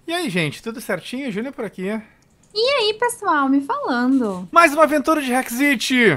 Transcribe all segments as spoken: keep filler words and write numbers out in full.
E aí, gente, tudo certinho? Júnior por aqui. E aí, pessoal, me falando. Mais uma aventura de Hexit!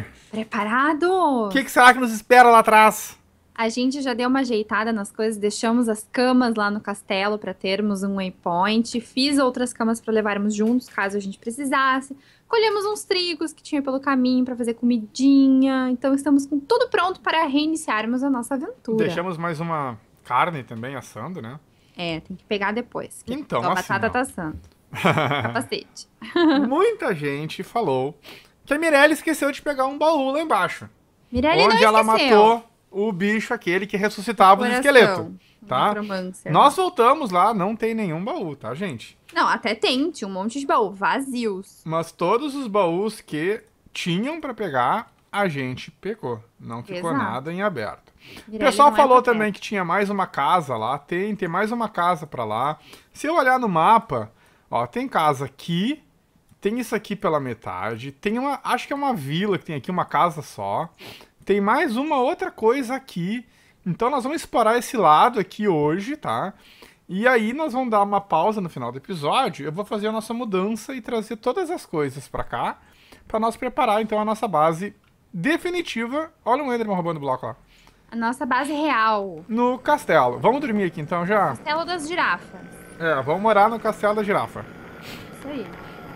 O que, Preparados? que será que nos espera lá atrás? A gente já deu uma ajeitada nas coisas, deixamos as camas lá no castelo para termos um waypoint. Fiz outras camas para levarmos juntos, caso a gente precisasse. Colhemos uns trigos que tinha pelo caminho para fazer comidinha. Então estamos com tudo pronto para reiniciarmos a nossa aventura. Deixamos mais uma carne também assando, né? É, tem que pegar depois. Que Então, a assim, batata ó. tá assando. Capacete. Muita gente falou que a Mirella esqueceu de pegar um baú lá embaixo. Mirelle onde não ela esqueceu. matou o bicho aquele que ressuscitava os Coração. esqueletos. Tá? Necromancer. Nós voltamos lá, não tem nenhum baú, tá, gente? Não, até tem, tinha um monte de baú vazios. Mas todos os baús que tinham pra pegar, a gente pegou. Não ficou Exato. nada em aberto. O Mirelle pessoal não é falou papel. também que tinha mais uma casa lá. Tem, tem mais uma casa pra lá. Se eu olhar no mapa, ó, tem casa aqui. Tem isso aqui pela metade. Tem uma, acho que é uma vila que tem aqui, uma casa só. Tem mais uma outra coisa aqui. Então nós vamos explorar esse lado aqui hoje, tá? E aí nós vamos dar uma pausa no final do episódio. Eu vou fazer a nossa mudança e trazer todas as coisas pra cá. Pra nós preparar, então, a nossa base definitiva. Olha o Enderman roubando bloco lá. A nossa base real. No castelo. Vamos dormir aqui, então, já? Castelo das girafas. É, vamos morar no castelo da girafa. Isso aí.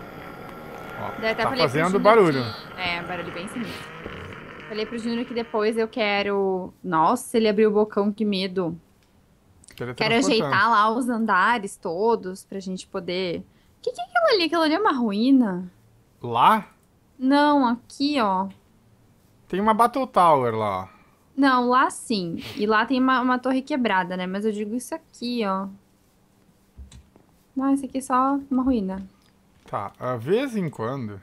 Ó, Daí até tá falei pro fazendo Júnior barulho. que- É, barulho bem sinistro. Falei pro Júnior que depois eu quero... Nossa, ele abriu o bocão, que medo. Quero Teletransportando. ajeitar lá os andares todos pra gente poder... O que, que é aquilo ali? Aquilo ali é uma ruína? Lá Não, aqui, ó. tem uma Battle Tower lá. Não, lá sim. E lá tem uma, uma torre quebrada, né? Mas eu digo isso aqui, ó. Não, isso aqui é só uma ruína. Tá, a vez em quando...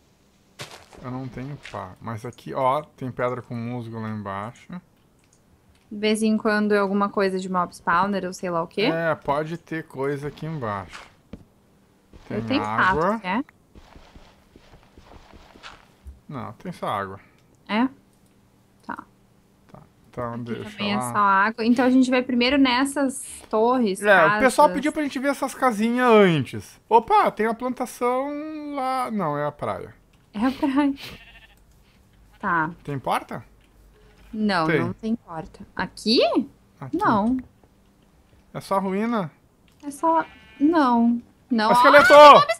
Eu não tenho pá. Mas aqui, ó, tem pedra com musgo lá embaixo. De vez em quando é alguma coisa de mob spawner ou sei lá o quê. É, pode ter coisa aqui embaixo. Tem Eu tenho água. pato, quer? Não, tem só água. É? Tá. Então Aqui deixa também é lá. só água. Então a gente vai primeiro nessas torres, É, o pessoal casas. pediu pra gente ver essas casinhas antes. Opa, tem a plantação lá. Não, é a praia. É a praia. Tá. Tem porta? Não, Tem. não tem porta. Aqui? Aqui. Não. É só ruína. É só... Não. Não. Ó, esqueleto!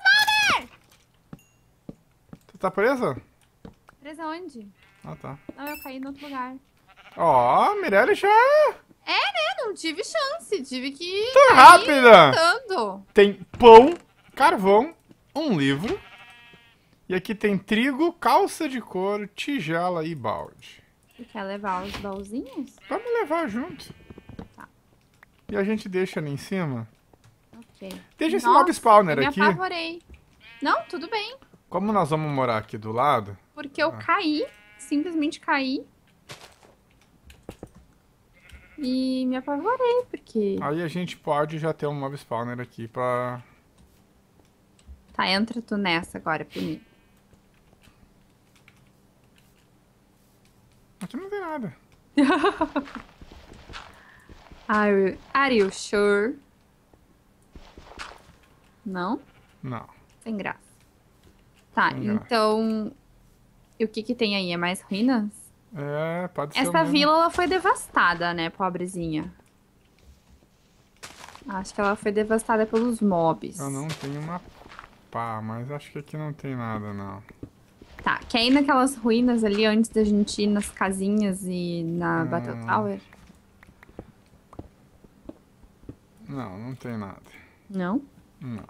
Tu tá presa? Ah, presa onde? Ah, tá. Não, eu caí no outro lugar. Ó, Mirelle já É, não tive chance. Tive que tá cair rápida. andando. Tem pão, carvão, um livro. E aqui tem trigo, calça de couro, tigela e balde. Você quer levar os baúzinhos? Vamos levar junto. Tá. E a gente deixa ali em cima. Ok. Deixa esse Nossa, mob spawner eu me aqui. apavorei. Não, tudo bem. Como nós vamos morar aqui do lado, Porque eu Ah. caí, simplesmente caí. E me apavorei, porque... aí a gente pode já ter um mob spawner aqui pra... Tá, entra tu nessa agora primeiro. Aqui não tem nada. Are you, are you sure? Não? Não. Sem graça. Tá, Sem graça. então... E o que que tem aí? É mais ruínas? É, pode ser o Essa mesmo. vila, ela foi devastada, né, pobrezinha? Acho que ela foi devastada pelos mobs. Eu não tenho uma pá, mas acho que aqui não tem nada, não. Tá, quer ir naquelas ruínas ali antes da gente ir nas casinhas e na Hum. Battle Tower? Não, não tem nada. Não? Não.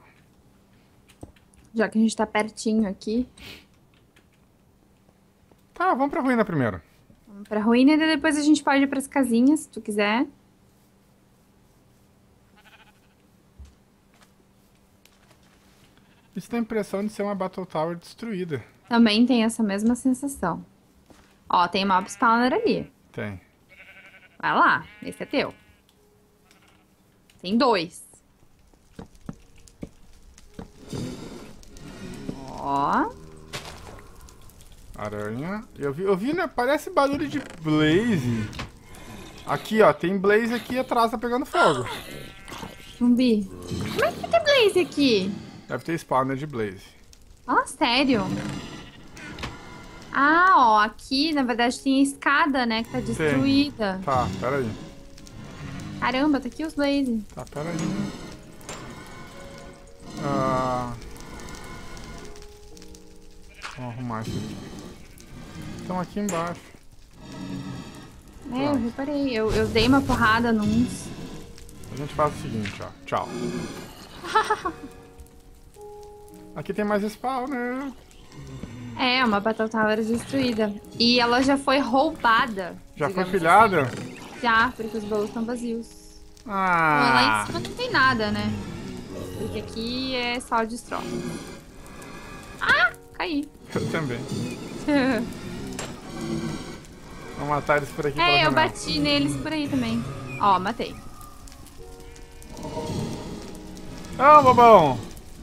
Já que a gente tá pertinho aqui. Tá, vamos pra ruína primeiro. Vamos pra ruína e daí depois a gente pode ir pras casinhas, se tu quiser. Isso tem a impressão de ser uma Battle Tower destruída. Também tem essa mesma sensação. Ó, tem mob spawner ali. Tem. Vai lá, esse é teu. Tem dois. Ó. Aranha. Eu vi, eu vi, né? Parece barulho de Blaze. Aqui, ó. Tem Blaze aqui atrás, tá pegando fogo. Zumbi. Como é que tem Blaze aqui? Deve ter spawner de Blaze. Fala sério. Ah, ó, aqui na verdade tem a escada, né, que tá destruída. Tá, pera aí. Caramba, tá aqui os Blaze. Tá, pera aí. Ah... Vamos arrumar isso aqui. Estão aqui embaixo. É, eu reparei. Eu, eu dei uma porrada nos... A gente faz o seguinte, ó. Tchau. Aqui tem mais spawner. É, uma Battle Tower destruída. E ela já foi roubada. Já foi digamos pilhada? assim. Já, porque os baús estão vazios. Bom, Ah. lá em cima não tem nada, né? Porque aqui é só destrói. Ah, caí. Eu também. Vamos matar eles por aqui. pela É, eu janela. bati neles por aí também. Ó, matei. Ah, bobão!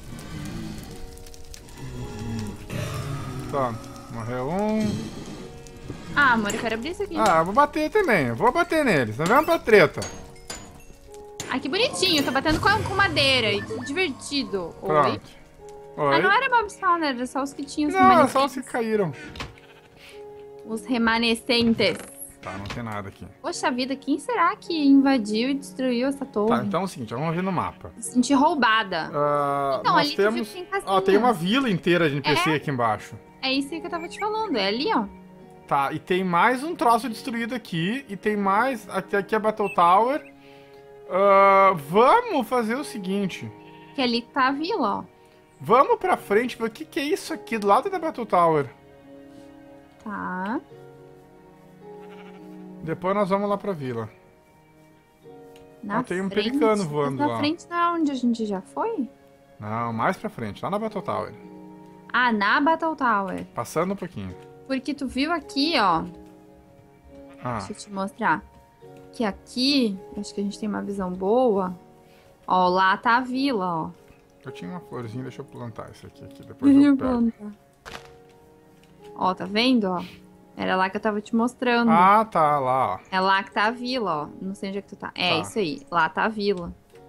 Pronto, morreu um. Ah, amor, eu quero abrir isso aqui. Ah, eu vou bater também. Eu vou bater neles. Não vamos pra treta. Ai, que bonitinho. Tô batendo com, com madeira. E que divertido. Oi? Pronto. Ah, não Oi? era mob spawner, era só os que tinham os Não, é remanescentes. só os que caíram. Os remanescentes. Tá, não tem nada aqui. Poxa vida, quem será que invadiu e destruiu essa torre? Tá, então é o seguinte, vamos ver no mapa. Me senti roubada. Ah, Então, nós ali tu viu temos... que tem casinha. Ó, tem uma vila inteira de N P C É. aqui embaixo. É isso aí que eu tava te falando, é ali, ó. Tá, e tem mais um troço destruído aqui. E tem mais... Aqui, aqui é a Battle Tower. Ah, vamos fazer o seguinte. Que ali tá a vila, ó. Vamos pra frente ver o que, que é isso aqui do lado da Battle Tower. Tá. Depois nós vamos lá pra vila. Na Ó, tem um frente, pelicano mas voando na lá. frente não é onde a gente já foi? Não, mais pra frente, lá na Battle Tower. Ah, na Battle Tower. Passando um pouquinho. Porque tu viu aqui, ó. Ah, Deixa eu te mostrar. Que aqui, acho que a gente tem uma visão boa. Ó, lá tá a vila, ó. eu tinha uma florzinha, deixa eu plantar isso aqui, aqui depois Deixa eu eu pego. plantar. Ó, tá vendo, ó? Era lá que eu tava te mostrando. Ah, tá, lá, ó. É lá que tá a vila, ó. Não sei onde é que tu tá. É, Tá. isso aí. Lá tá a vila.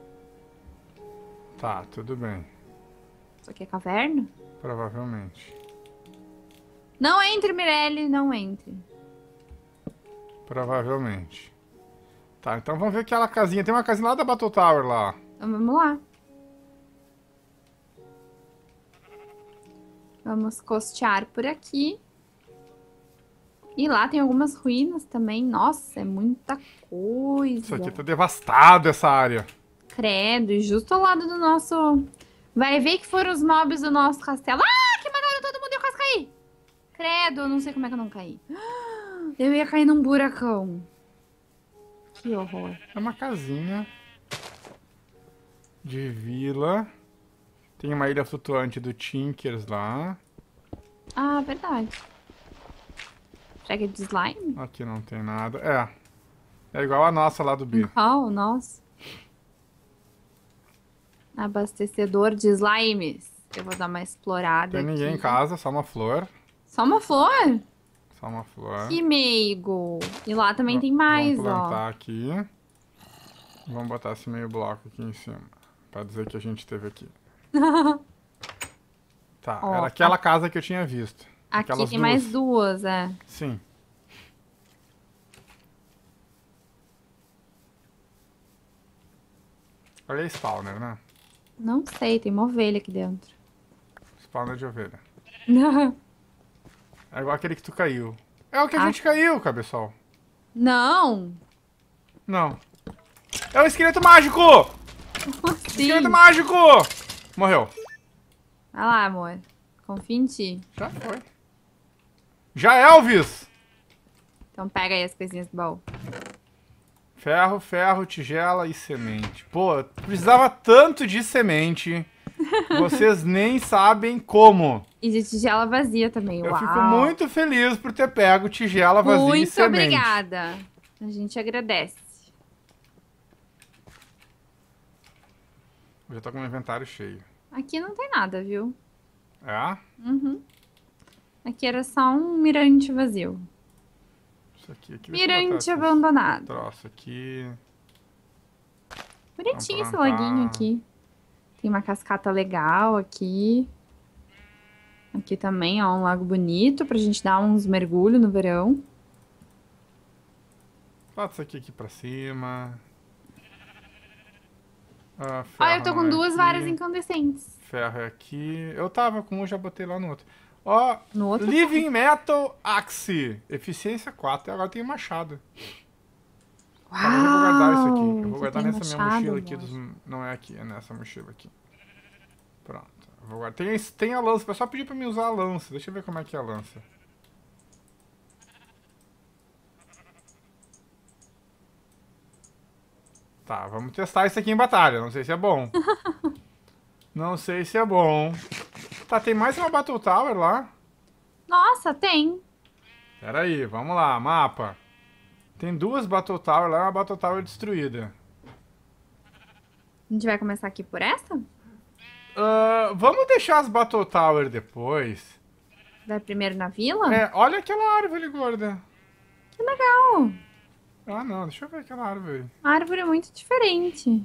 Tá, tudo bem. Isso aqui é caverna? Provavelmente. Não entre, Mirelle, não entre. Provavelmente. Tá, então vamos ver aquela casinha. Tem uma casinha lá da Battle Tower lá. Então vamos lá. Vamos costear por aqui. E lá tem algumas ruínas também. Nossa, é muita coisa. Isso aqui tá devastado, essa área. Credo, e justo ao lado do nosso... Vai ver que foram os mobs do nosso castelo. Ah, que mataram todo mundo e eu quase caí. Credo, eu não sei como é que eu não caí. Eu ia cair num buracão. Que horror. É uma casinha de vila. Tem uma ilha flutuante do Tinkers lá. Ah, verdade. Será que é de slime? Aqui não tem nada. É. É igual a nossa lá do B. Oh, nossa. Abastecedor de slimes. Eu vou dar uma explorada Tem ninguém aqui. em casa, só uma flor. Só uma flor? Só uma flor. Que meigo. E lá também Va- tem mais, Vamos ó. plantar aqui. Vamos botar esse meio bloco aqui em cima. Pra dizer que a gente teve aqui. Tá, Ó, era aquela casa que eu tinha visto. Aqui Aquelas tem duas. mais duas, é. Sim. Olha aí, spawner, né? Não sei, tem uma ovelha aqui dentro. Spawner de ovelha. É igual aquele que tu caiu. É o que a Ah. gente caiu, cabeçol. Não. Não. É o esqueleto mágico! Sim. Esqueleto mágico! Morreu. Vai lá, amor. Confia em ti. Já foi. Já Elvis! Então pega aí as coisinhas do baú. Ferro, ferro, tigela e semente. Pô, precisava tanto de semente. Vocês nem sabem como. E de tigela vazia também. Eu Uau. fico muito feliz por ter pego tigela vazia e Muito semente. obrigada. A gente agradece. Eu já tô com o inventário cheio. Aqui não tem nada, viu? É? Uhum. Aqui era só um mirante vazio. Isso aqui. aqui deixa eu botar Mirante esses abandonado. troço aqui. Bonitinho esse plantar. laguinho aqui. Tem uma cascata legal aqui. Aqui também, ó, um lago bonito pra gente dar uns mergulhos no verão. Bota isso aqui, aqui pra cima. Ah, Ó, ferro eu tô não com é duas aqui. varas incandescentes. Ferro é aqui. Eu tava com um, já botei lá no outro. Ó, No outro Living Metal Axe. Eficiência quatro. E agora tem machado. Uau! Tá, mas eu vou guardar isso aqui. Eu vou Você guardar tem nessa minha machado, mochila aqui. amor? Dos... Não é aqui, é nessa mochila aqui. Pronto. Eu vou guardar. Tem, tem a lança. O pessoal pediu pra mim usar a lança. Deixa eu ver como é que é a lança. Tá, vamos testar isso aqui em batalha. Não sei se é bom. Não sei se é bom. Tá, tem mais uma Battle Tower lá. Nossa, tem. Pera aí, vamos lá, mapa. Tem duas Battle Tower lá e uma Battle Tower destruída. A gente vai começar aqui por essa? Ah, vamos deixar as Battle Tower depois. Vai primeiro na vila? É, olha aquela árvore gorda. Que legal. Ah, não, deixa eu ver aquela árvore. Uma árvore muito diferente.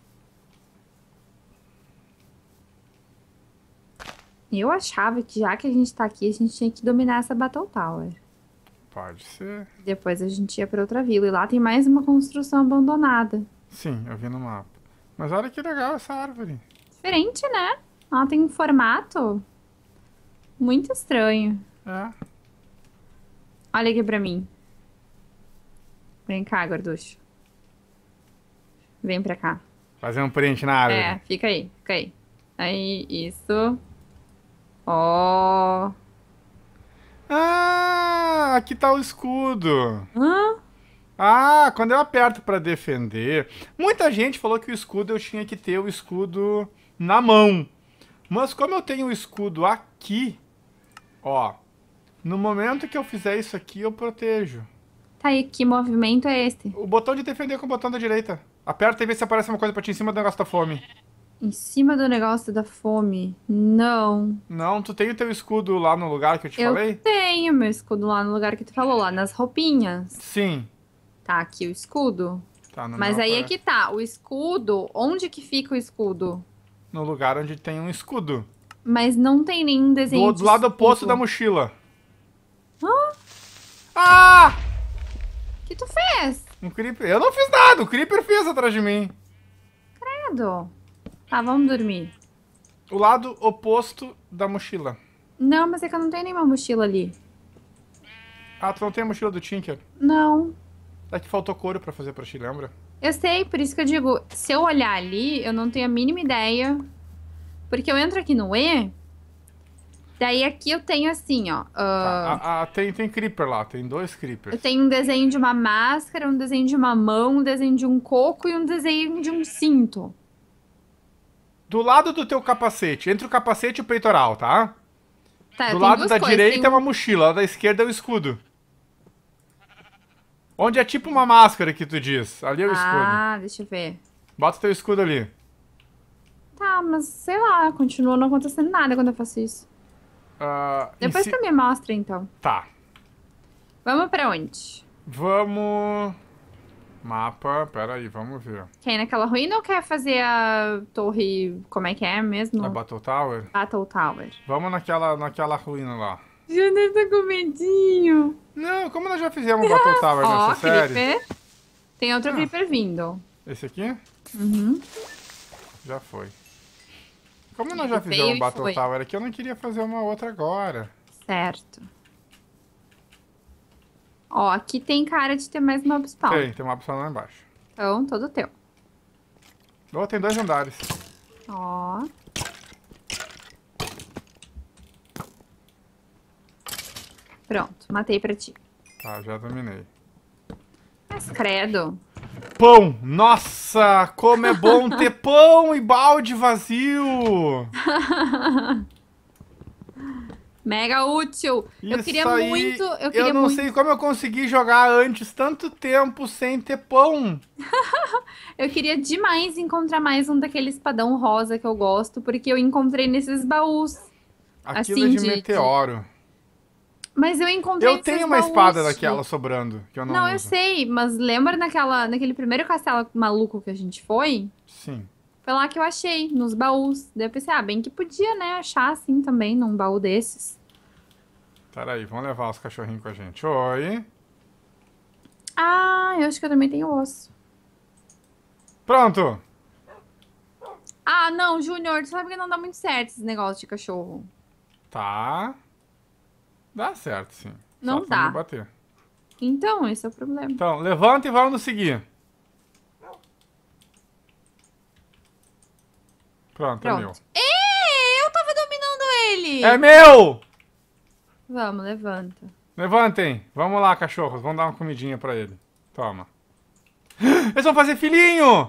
Eu achava que já que a gente tá aqui, a gente tinha que dominar essa Battle Tower. Pode ser. Depois a gente ia pra outra vila. E lá tem mais uma construção abandonada. Sim, eu vi no mapa. Mas olha que legal essa árvore. Diferente, né? Ela tem um formato muito estranho. É. Olha aqui pra mim. Vem cá, gorducho. Vem pra cá. Fazer um print na árvore. É, fica aí, fica aí. Aí, isso. Ó. Ah, aqui tá o escudo. Hã? Ah, quando eu aperto pra defender... Muita gente falou que o escudo eu tinha que ter o escudo na mão. Mas como eu tenho o escudo aqui, ó, no momento que eu fizer isso aqui, eu protejo. Tá aí, que movimento é esse? O botão de defender com o botão da direita. Aperta e vê se aparece uma coisa pra ti em cima do negócio da fome. Em cima do negócio da fome? Não. Não, tu tem o teu escudo lá no lugar que eu te Eu falei? tenho meu escudo lá no lugar que tu falou, lá nas roupinhas. Sim. Tá aqui o escudo. Tá, no Mas meu aí é aparece. que tá, o escudo, onde que fica o escudo? No lugar onde tem um escudo. Mas não tem nenhum desenho Do, de do lado escudo. oposto da mochila. Hã? Ah! O que tu fez? Um creeper. Eu não fiz nada, o creeper fez atrás de mim. Credo. Tá, vamos dormir. O lado oposto da mochila. Não, mas é que eu não tenho nenhuma mochila ali. Ah, tu não tem a mochila do Tinker? Não. É que faltou couro pra fazer pra ti, lembra? Eu sei, por isso que eu digo, se eu olhar ali, eu não tenho a mínima ideia. Porque eu entro aqui no E, daí aqui eu tenho assim, ó. Tá, ah, a- a- tem, tem creeper lá, tem dois creepers. eu tenho um desenho de uma máscara, um desenho de uma mão, um desenho de um coco e um desenho de um cinto. Do lado do teu capacete, entre o capacete e o peitoral, tá? Tá, Do tem lado duas da coisas, direita tem é um- uma mochila, da esquerda é o escudo. Onde é tipo uma máscara que tu diz. Ali é o escudo. Ah, deixa eu ver. Bota teu escudo ali. Tá, mas sei lá, continua não acontecendo nada quando eu faço isso. Ah, em Depois ci- tu me mostra, então. Tá. Vamos pra onde? Vamos... Mapa, peraí, vamos ver. Quer ir naquela ruína ou quer fazer a torre, como é que é mesmo? A Battle Tower? Battle Tower. Vamos naquela, naquela ruína lá. Júnior tá com medinho. Não, como nós já fizemos Battle Tower Ó, nessa série. Creeper. Tem outro Ah. Creeper vindo. Esse aqui? Uhum. Já foi. Como nós já Veio fizemos e Battle foi. Tower aqui, eu não queria fazer uma outra agora. Certo. Ó, aqui tem cara de ter mais mob spawn. Tem, tem uma opção lá embaixo. Então, todo teu. Oh, tem dois andares. Ó. Pronto, matei pra ti. Tá, já dominei. Mas credo. Pão! Nossa, como é bom ter pão e balde vazio! Mega útil. eu Isso queria aí, muito, eu queria Eu não muito, sei como eu consegui jogar antes tanto tempo sem ter pão. eu queria demais encontrar mais um daquele espadão rosa que eu gosto, porque eu encontrei nesses baús. Aquilo Assim, é de, de- meteoro. Mas eu encontrei Eu nesses tenho uma baús, espada Chi. daquela sobrando, que eu não, Não, eu uso. sei, mas lembra naquela, naquele primeiro castelo maluco que a gente foi? Sim. Foi lá que eu achei, nos baús. Daí eu pensei, ah, bem que podia, né, achar assim também, num baú desses. Peraí, vamos levar os cachorrinhos com a gente. Oi. Ah, eu acho que eu também tenho osso. Pronto. Ah, não, Júnior, tu sabe que não dá muito certo esse negócio de cachorro. Tá. Dá certo, sim. Não Só pra dá. me bater. Então, esse é o problema. Então, levanta e vamos nos seguir. Pronto, Pronto. é meu. Ê, eu tava dominando ele! É meu! Vamos, levanta. Levantem. Vamos lá, cachorros. Vamos dar uma comidinha pra ele. Toma. Eles vão fazer filhinho!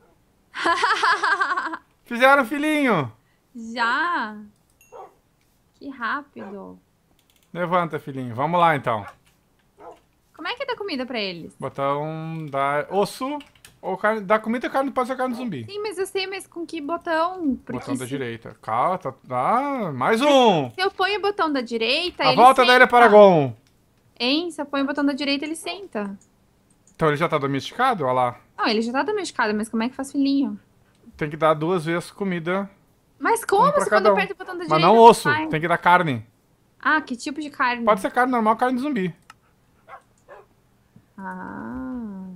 Fizeram filhinho! Já? Que rápido. Levanta, filhinho. Vamos lá, então. Como é que dá comida pra eles? Botão da osso ou carne. Da comida, carne pode ser carne zumbi. Sim, mas eu sei, mas com que botão? Porque Botão da se, direita. Calma, tá. Ah, mais um! se eu ponho o botão da direita, A ele volta da senta. Ilha Paragon. Hein? Se eu ponho o botão da direita, ele senta. Então ele já tá domesticado? Olha lá. Não, ele já tá domesticado, mas como é que faz filhinho? Tem que dar duas vezes comida. Mas como Um pra se cada quando eu um. aperto o botão da Mas direita? não osso. faz? Tem que dar carne. Ah, que tipo de carne? Pode ser carne normal, carne zumbi. Ah.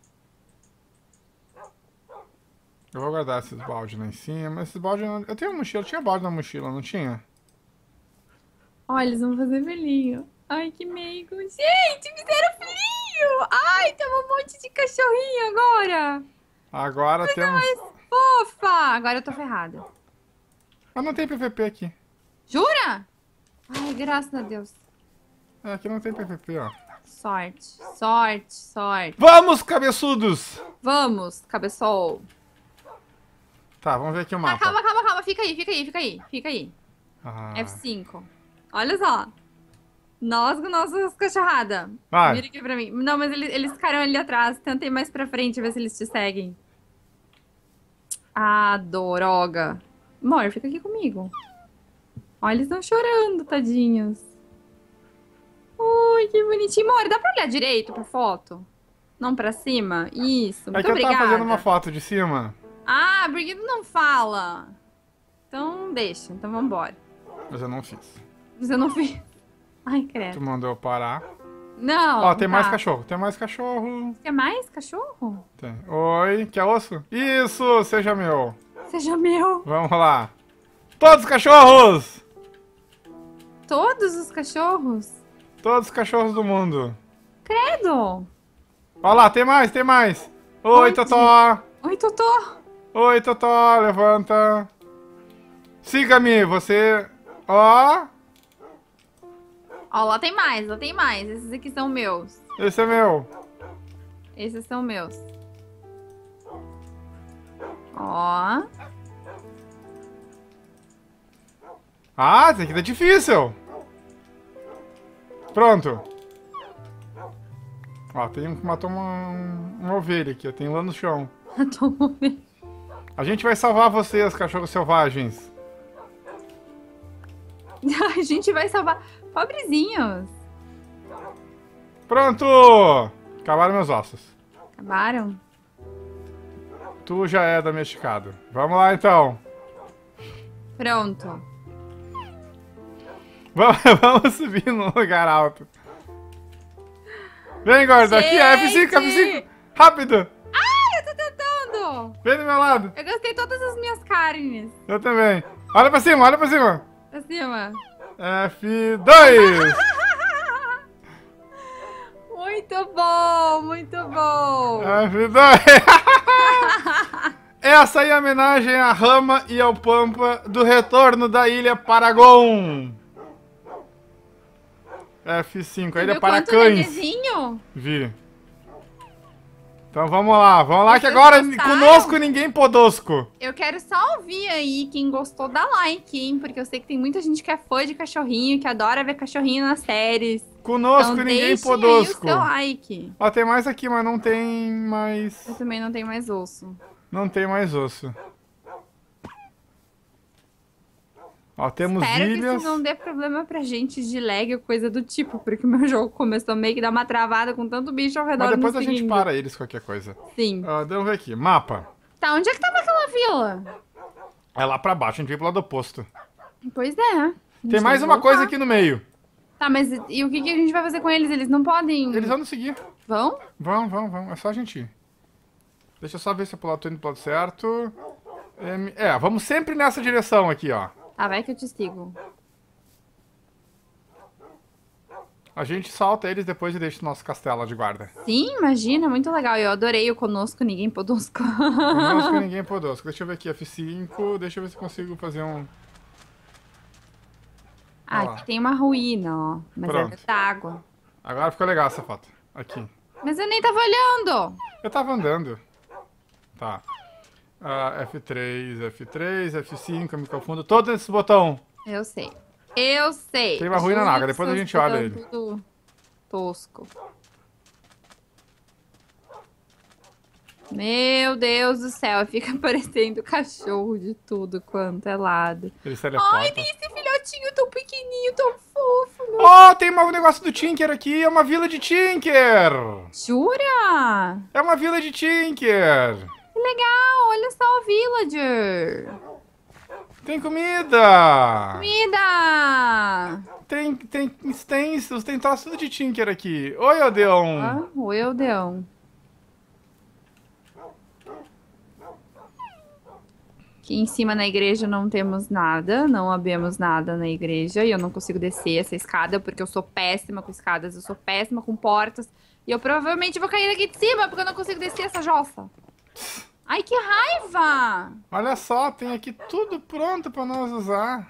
Eu vou guardar esses baldes lá em cima. Esses baldes. não- Eu tenho uma mochila. Tinha balde na mochila, não tinha? Olha, eles vão fazer filhinho. Ai, que meigo. Gente, fizeram filhinho! Ai, tem um monte de cachorrinho agora. Agora temos. Fofa! Agora eu tô ferrada. Mas não tem P V P aqui. Jura? Ai, graças a Deus. É, aqui não tem P V P, ó. Sorte, sorte, sorte. Vamos, cabeçudos! Vamos, cabeçol. Tá, vamos ver aqui o Ah, mapa. calma, calma, calma. Fica aí, fica aí, fica aí, fica aí. Ah. F cinco. Olha só. Nós com nossas cachorrada. Vai. Vira aqui pra mim. Não, mas eles, eles ficaram ali atrás. Tentei mais pra frente, ver se eles te seguem. Ah, Doroga. Amor, fica aqui comigo. Olha, eles estão chorando, tadinhos. Ui, que bonitinho. Amor, dá pra olhar direito pra foto? Não pra cima? Isso, É muito que eu obrigada. tava fazendo uma foto de cima. Ah, porque tu não fala? Então deixa, então vambora. Mas eu não fiz. Você não fez. Ai, Tu credo. mandou eu parar. Não. Ó, tem mais tá. cachorro. Tem mais cachorro. Quer mais cachorro? Tem. Oi, quer osso? Isso, seja meu. Seja meu. Vamos lá. Todos os cachorros! Todos os cachorros? Todos os cachorros do mundo. Credo. Olha lá, tem mais, tem mais. Oi, Onde? Totó. Oi, Totó. Oi, Totó, levanta. Siga-me, você... Ó, Ó, lá tem mais, lá tem mais. Esses aqui são meus. esse é meu. Esses são meus. Ó. Ah, esse aqui tá difícil. Pronto. Ó, tem um que matou uma, uma ovelha aqui, ó. Tem lá no chão. Tô morrendo. A gente vai salvar vocês, cachorros selvagens. A gente vai salvar. Pobrezinhos. Pronto! Acabaram meus ossos. Acabaram? Tu já é domesticado. Vamos lá, então. Pronto. Vamos, vamos subir num lugar alto. Vem, gordo. Aqui, é F cinco, F cinco. Rápido. Ai, eu tô tentando. Vem do meu lado. Eu gastei todas as minhas carnes. Eu também. Olha pra cima, olha pra cima. Pra cima. F dois. Muito bom, muito bom. F dois. Essa aí é a homenagem à Rama e ao Pampa do retorno da Ilha Paragon. F cinco, a Você Ilha viu quanto Paracães. nenezinho? Vi. Então vamos lá, vamos lá que Vocês agora gostaram? conosco ninguém podosco. Eu quero só ouvir aí quem gostou, dá like, hein? Porque eu sei que tem muita gente que é fã de cachorrinho, que adora ver cachorrinho nas séries. Conosco Então ninguém deixem aí o podosco. seu like. Ó, tem mais aqui, mas não tem mais... Eu também não tenho mais osso. Não tem mais osso. Ó, temos Espero que ilhas. isso não dê problema pra gente de lag ou coisa do tipo, porque o meu jogo começou meio que dar uma travada com tanto bicho ao redor Mas depois nos a gente seguindo. para eles qualquer coisa. Sim. Ó, vamos ver aqui. Mapa. Tá, onde é que tava aquela aquela vila? É lá pra baixo, a gente veio pro lado oposto. Pois é. A gente Tem mais que uma voltar. coisa aqui no meio. Tá, mas e o que, que a gente vai fazer com eles? Eles não podem... Eles vão nos seguir. Vão? Vão, vão, vão. É só a gente ir. Deixa eu só ver se eu pular, tô indo pro lado certo. M- É, vamos sempre nessa direção aqui, ó. Tá, vai que eu te sigo. A gente solta eles depois e deixa o nosso castelo de guarda. Sim, imagina, muito legal. Eu adorei o conosco, ninguém podosco. Conosco ninguém podosco. Deixa eu ver aqui, F cinco. Deixa eu ver se eu consigo fazer um... Ah, Ó lá. aqui tem uma ruína, ó. Mas Pronto. é d'água. Agora ficou legal essa foto. Aqui. Mas eu nem tava olhando. Eu tava andando. Tá. Ah, F três, F três, F cinco, eu me confundo. Todos esses botões. Eu sei. Eu sei. Tem uma ruína na água, Juro que depois a seus gente olha botões ele. Tudo tosco. Meu Deus do céu, fica parecendo cachorro de tudo quanto é lado. Eles Ai, teleportam. tem esse filhotinho tão pequenininho, tão fofo, meu. Oh, tem um negócio do Tinker aqui. É uma vila de Tinker. Jura? É uma vila de Tinker. Que legal, olha só o villager. Tem comida. Comida! Tem, tem stencils, tem troço tudo de Tinker aqui. Oi, Odeon. Ah, o Eldeon. Aqui em cima na igreja não temos nada, não abemos nada na igreja e eu não consigo descer essa escada porque eu sou péssima com escadas, eu sou péssima com portas e eu provavelmente vou cair daqui de cima porque eu não consigo descer essa jossa. Ai, que raiva! Olha só, tem aqui tudo pronto pra nós usar.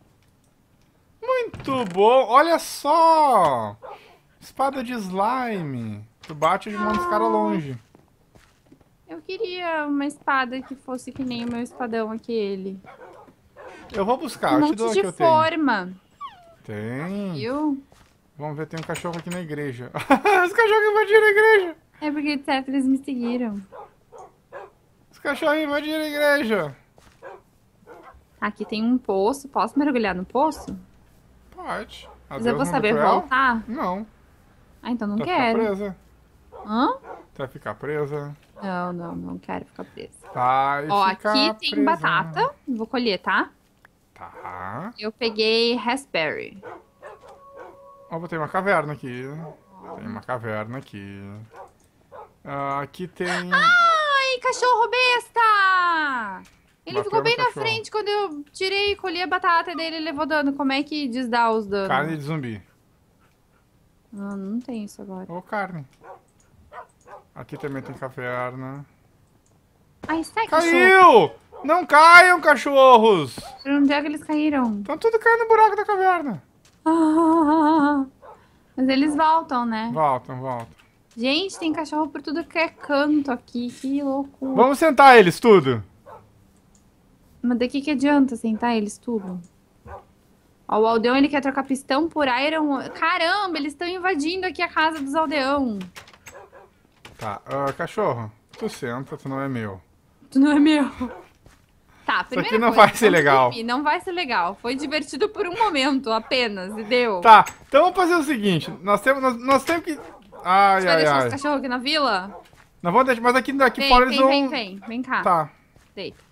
Muito bom. Olha só. Espada de slime. Tu bate de mão dos caras longe. Eu queria uma espada que fosse que nem o meu espadão aqui, Eu vou buscar, um eu te monte dou o de que eu tenho. forma, Tem. viu? Vamos ver, tem um cachorro aqui na igreja. Os cachorros invadiram a igreja. É porque de certo eles me seguiram. Os cachorros invadiram a igreja. Aqui tem um poço, posso mergulhar no poço? Pode. Mas eu Adeus, vou mundo saber cruel? voltar? Não. Ah, então não Tu vai ficar quero. presa. Hã? Tu vai ficar presa. Não, não, não quero ficar presa. Vai Ó, ficar aqui tem presa. batata. Vou colher, tá? Tá. Eu peguei raspberry. Ó, botei uma caverna aqui. Tem uma caverna aqui. Ah, aqui tem... Ai, cachorro besta! Ele Bateu ficou no bem na cachorro. frente quando eu tirei e colhi a batata dele e levou dano. Como é que desdá os danos? Carne de zumbi. Ah, não tem isso agora. Ou carne. Aqui também tem caverna. Ai, sai, cachorro. Caiu! Não caiam, cachorros! Pra onde é que eles caíram? Estão tudo caindo no buraco da caverna. Ah, mas eles voltam, né? Voltam, voltam. Gente, tem cachorro por tudo que é canto aqui. Que loucura. Vamos sentar eles tudo. Mas daqui que adianta sentar eles tudo? Ó, o aldeão, ele quer trocar pistão por iron. Caramba, eles estão invadindo aqui a casa dos aldeão. Tá, ah, cachorro. Tu senta, tu não é meu. Tu não é meu. Tá, primeira aqui não coisa, vai ser não legal. desculpe, não vai ser legal. Foi divertido por um momento apenas, e deu. Tá, então vamos fazer o seguinte. Nós temos, nós, nós temos que... Ai, Você vai ai, deixar ai. os cachorros aqui na vila? Nós vamos deixar, mas aqui, daqui Vem, fora eles vem, vão... vem, vem. Vem cá. Tá. Deita.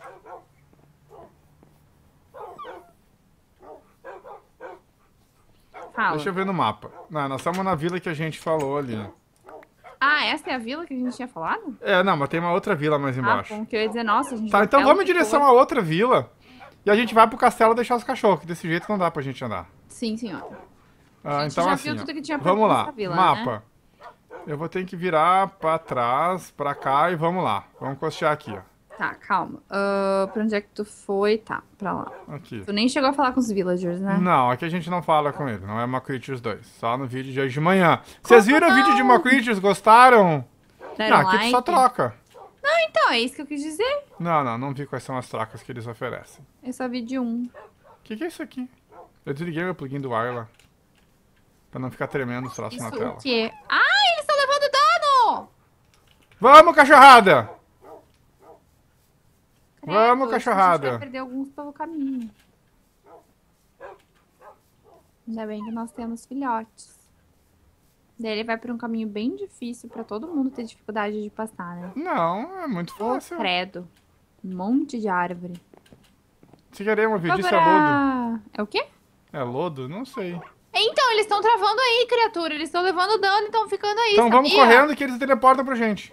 Fala. Deixa eu ver no mapa. Não, nós estamos na vila que a gente falou ali. Ah, essa é a vila que a gente tinha falado? É, não, mas tem uma outra vila mais Ah, embaixo. bom, que eu ia dizer, nossa, a gente Tá, vai então até vamos em onde direção for. a outra vila. E a gente vai pro castelo deixar os cachorros, que desse jeito não dá pra gente andar. Sim, senhor. Ah, A gente então já assim, viu ó, tudo que tinha pra vamos lá, nessa vila, mapa. Eu vou ter que virar pra trás, pra cá e vamos lá. Vamos costear aqui, ó. Tá, calma. Ah, pra onde é que tu foi? Tá, pra lá. Aqui. Tu nem chegou a falar com os villagers, né? Não, aqui a gente não fala com ele, não é Macreatures dois. Só no vídeo de hoje de manhã. Vocês viram o vídeo de Macreatures? Gostaram? Deram Não, aqui tu só like? troca. Não, então, é isso que eu quis dizer. Não, não, não vi quais são as trocas que eles oferecem. Eu só vi de um. O que, que é isso aqui? Eu desliguei meu plugin do Wirela. Pra não ficar tremendo os troços Isso na tela. o quê? Ai, eles estão levando dano! Vamos, cachorrada! Credo, Vamos, acho que A cachorrada. gente vai perder alguns pelo caminho. Ainda bem que nós temos filhotes. Daí ele vai por um caminho bem difícil pra todo mundo ter dificuldade de passar, né? Não, é muito Ô, fácil. credo. Um monte de árvore. Se querer uma vídeo, isso é lodo. Agora... É o quê? É lodo? Não sei. Então, eles estão travando aí, criatura. Eles estão levando dano e estão ficando aí, Então vamos sabia? correndo que eles teleportam pra gente.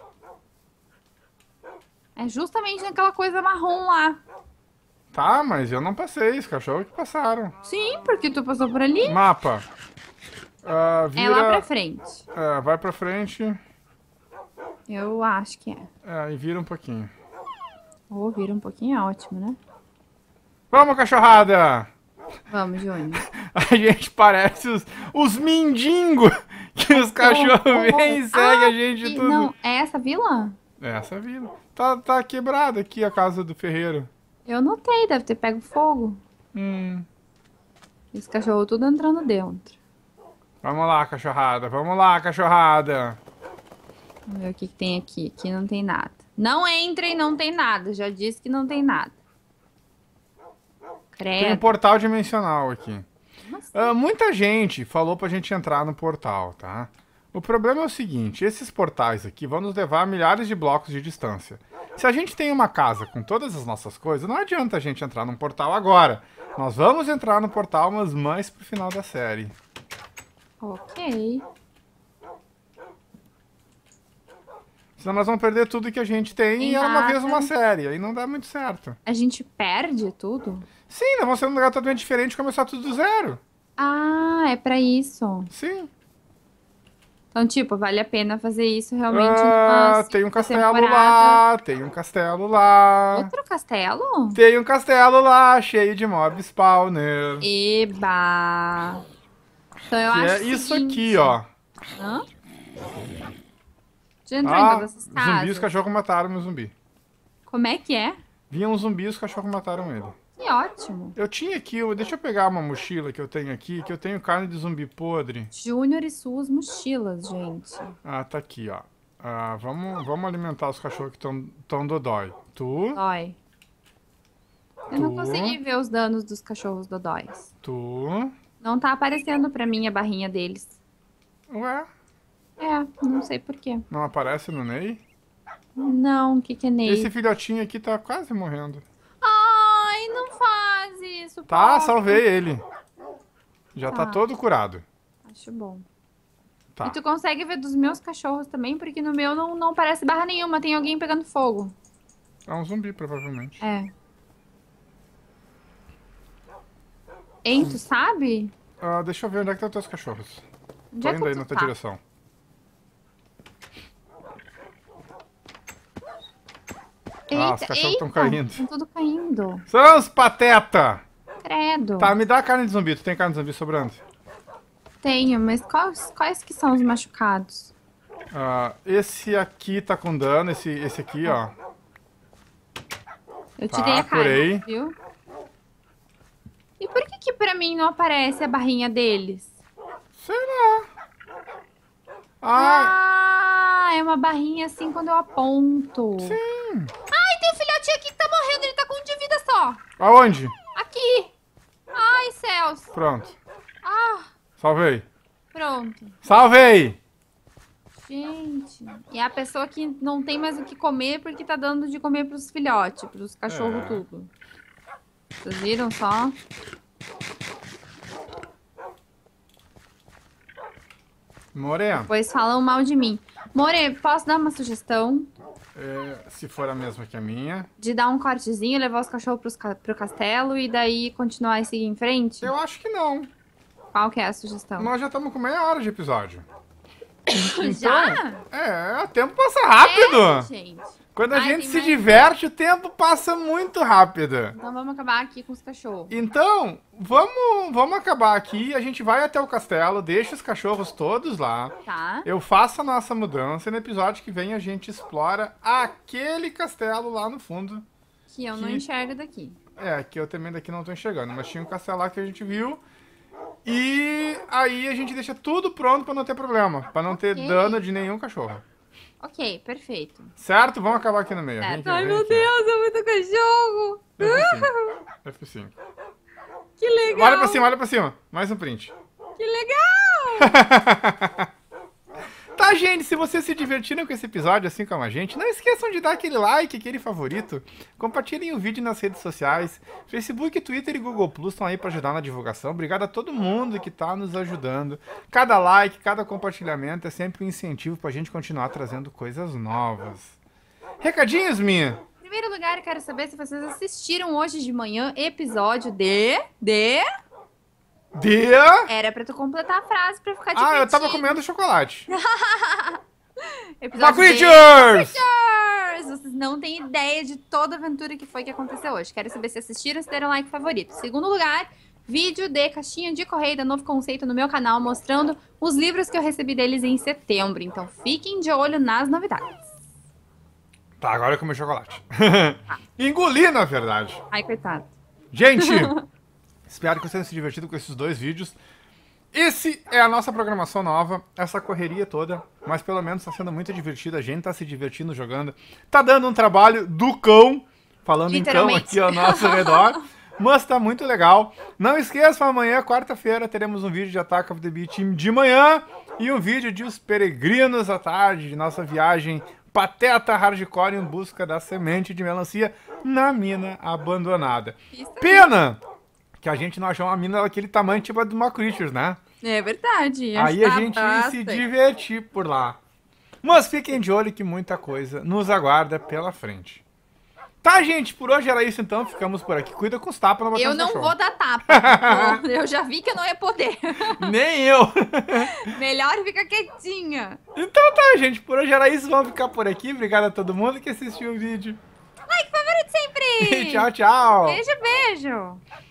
É justamente naquela coisa marrom lá. Tá, mas eu não passei. Os cachorros que passaram. Sim, porque tu passou por ali. Mapa. Ah, É lá vira... pra frente. É, vai pra frente. Eu acho que é. É, e vira um pouquinho. Ou vira um pouquinho, é ótimo, né? Vamos, cachorrada! Vamos, Júnior. A gente parece os, os mendigos que os cachorros Oh, oh, vêm e oh. seguem Ah, a gente e- tudo. Não, é essa vila? É essa vila. Tá, tá quebrada aqui a casa do ferreiro. Eu notei, deve ter pego fogo. Hum. Esse cachorro tudo entrando dentro. Vamos lá, cachorrada. Vamos lá, cachorrada. Vamos ver o que, que tem aqui. Aqui não tem nada. Não entrem, não tem nada. Já disse que não tem nada. Tem um Credo. portal dimensional aqui. Nossa. Ah, muita gente falou pra gente entrar no portal, tá? O problema é o seguinte, esses portais aqui vão nos levar a milhares de blocos de distância. Se a gente tem uma casa com todas as nossas coisas, não adianta a gente entrar num portal agora. Nós vamos entrar no portal, mas mais pro final da série. Ok. Senão nós vamos perder tudo que a gente tem e era uma vez Exato. uma série. Aí não dá muito certo. A gente perde tudo? Sim, nós vamos ser num lugar totalmente diferente e começar tudo do zero. Ah, é pra isso. Sim. Então, tipo, vale a pena fazer isso realmente Ah, numa tem um segunda castelo temporada. lá, tem um castelo lá. Outro castelo? Tem um castelo lá, cheio de mob spawner. Eba! Então eu Que acho é o isso seguinte- aqui, ó. Hã? Já entrou em Ah, todas essas casas? zumbis, os cachorros mataram meu zumbi. Como é que é? Vinha um zumbi e os cachorros mataram ele. Que ótimo. Eu tinha aqui, eu- deixa eu pegar uma mochila que eu tenho aqui, que eu tenho carne de zumbi podre. Júnior e suas mochilas, gente. Ah, tá aqui, ó. Ah, vamos, vamos alimentar os cachorros que estão tão dodói. Tu, Dói. Eu não Tu? consegui ver os danos dos cachorros dodóis. tu... Não tá aparecendo pra mim a barrinha deles. Ué, É, não sei porquê. não aparece no Ney? Não, o que que é Ney? Esse filhotinho aqui tá quase morrendo. Ai, não faz isso, Tá, pobre. salvei ele. Já tá Tá. todo curado. Acho bom. Tá. E tu consegue ver dos meus cachorros também, porque no meu não, não parece barra nenhuma, tem alguém pegando fogo. É um zumbi, provavelmente. É. Hein, tu sabe? Ah, deixa eu ver onde é que estão os teus cachorros. Onde Tô é que indo aí tu na tua tá? direção. Ah, os Eita, cachorros estão eita, caindo. Estão tudo caindo. São os pateta! Credo. Tá, me dá carne de zumbi. Tu tem carne de zumbi sobrando? Tenho, mas quais, quais que são os machucados? Ah, esse aqui tá com dano, esse, esse aqui, ó. Eu Tá, tirei a curei. carne, viu? E por que que pra mim não aparece a barrinha deles? Sei lá. Ah, Ah, é uma barrinha assim quando eu aponto. sim. Ai, tem um filhotinho aqui que tá morrendo, ele tá com um de vida só. Aonde? Aqui. Ai, céus. Pronto. Ah, Salvei. pronto. Salvei! Gente, e é a pessoa que não tem mais o que comer porque tá dando de comer pros filhotes, pros cachorros É. tudo. Vocês viram só? Morena, Depois falam mal de mim. More, posso dar uma sugestão? é, se for a mesma que a minha. De dar um cortezinho, levar os cachorros pros, ca- pro castelo e daí continuar e seguir em frente? Eu acho que não. Qual que é a sugestão? Nós já estamos com meia hora de episódio. Já? É, o tempo passa rápido. É, gente. Quando a Ai, gente tem se mais- diverte, o tempo passa muito rápido. Então vamos acabar aqui com os cachorros. Então, vamos, vamos acabar aqui. A gente vai até o castelo, deixa os cachorros todos lá. Tá? Eu faço a nossa mudança e no episódio que vem a gente explora aquele castelo lá no fundo. Que eu não Que- enxergo daqui. É, que eu também daqui não tô enxergando, mas tinha um castelo lá que a gente viu. E aí a gente deixa tudo pronto pra não ter problema, pra não ter Ok. dano de nenhum cachorro. Ok, perfeito. Certo? Vamos acabar aqui no meio. Vem Certo. aqui, Ai, vem meu aqui. Deus, é muito cachorro. F cinco. F cinco. Que legal. Olha pra cima, olha pra cima. Mais um print. Que legal. Tá, gente, se vocês se divertiram com esse episódio, assim como a gente, não esqueçam de dar aquele like, aquele favorito. Compartilhem o vídeo nas redes sociais. Facebook, Twitter e Google Plus estão aí para ajudar na divulgação. Obrigado a todo mundo que tá nos ajudando. Cada like, cada compartilhamento é sempre um incentivo pra gente continuar trazendo coisas novas. Recadinhos, minha? Em primeiro lugar, eu quero saber se vocês assistiram hoje de manhã episódio de... De... De... Era pra tu completar a frase pra ficar divertido. Ah, eu tava comendo chocolate. Episódio Creatures! Creatures! Vocês não têm ideia de toda a aventura que foi que aconteceu hoje. Quero saber se assistiram, se deram like favorito. Segundo lugar, vídeo de caixinha de correio da Novo Conceito no meu canal, mostrando os livros que eu recebi deles em setembro. Então fiquem de olho nas novidades. Tá, agora eu comi chocolate. Engoli, na verdade. Ai, coitado. Gente, espero que vocês tenham se divertido com esses dois vídeos. Esse é a nossa programação nova, essa correria toda, mas pelo menos tá sendo muito divertido, a gente tá se divertindo jogando. Tá dando um trabalho do cão, falando em cão aqui ao nosso redor, mas tá muito legal. Não esqueçam, amanhã, quarta-feira, teremos um vídeo de Attack of the Bee Team de manhã e um vídeo de Os Peregrinos à tarde, de nossa viagem pateta hardcore em busca da semente de melancia na mina abandonada. Pena que a gente não achou uma mina daquele tamanho tipo a do uma Creatures, né? É verdade. Aí a gente ia se divertir por lá. Mas fiquem de olho que muita coisa nos aguarda pela frente. Tá, gente, por hoje era isso então. Ficamos por aqui. Cuida com os tapas. Não eu não cachorro. Vou dar tapa. Eu já vi que eu não ia poder. Nem eu. Melhor ficar quietinha. Então tá, gente. Por hoje era isso. Vamos ficar por aqui. Obrigado a todo mundo que assistiu o vídeo. Like favorito sempre. Tchau, tchau. Beijo, beijo.